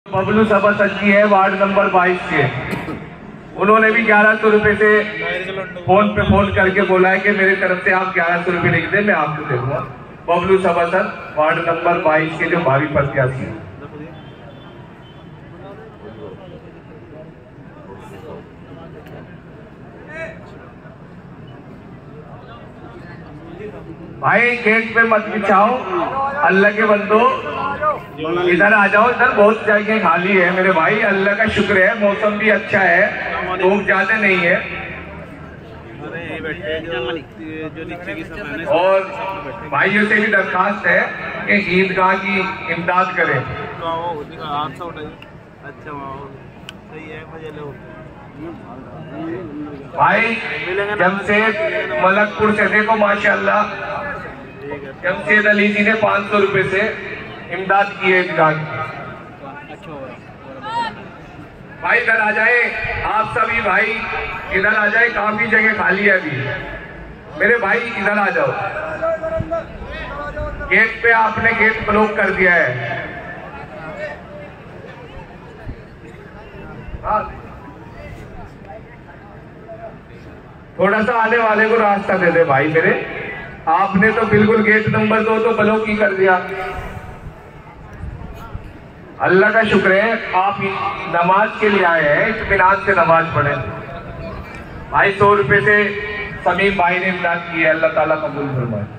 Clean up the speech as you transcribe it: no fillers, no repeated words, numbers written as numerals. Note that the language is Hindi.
बबलू सभा सच्ची है, वार्ड नंबर 22 के। उन्होंने भी 1100 रुपए से फोन पे फोन करके बोला है कि मेरी तरफ से आप 1100 रुपए लिख दें, मैं आपको दे दूंगा। बबलू सभा सर, वार्ड नंबर 22 के जो भावी प्रत्याशी हैं। भाई गेट पे मत बिछाओ, अल्लाह के बंदो इधर आ जाओ, इधर बहुत जगह खाली है मेरे भाई। अल्लाह का शुक्र है, मौसम भी अच्छा है, धूप ज्यादा नहीं है। और भाइयों से भी दरखास्त है कि ईदगाह की इमदाद करें। भाई जमशेद मलकपुर से देखो माशाल्लाह, जमशेद अली जी ने 500 रुपए से इमदाद की है ईदगाह की। भाई इधर आ जाए, आप सभी भाई इधर आ जाए, काफी जगह खाली है अभी मेरे भाई, इधर आ जाओ। गेट पे आपने गेट ब्लॉक कर दिया है। थोड़ा सा आने वाले को रास्ता दे दे भाई मेरे, आपने तो बिल्कुल गेट नंबर 2 तो ब्लॉक ही कर दिया। अल्लाह का शुक्र है आप नमाज के लिए आए हैं, इत्मीनान से नमाज पढ़े। भाई 100 रुपए से समीम भाई ने इमदाद की है, अल्लाह ताला कबूल फरमाए।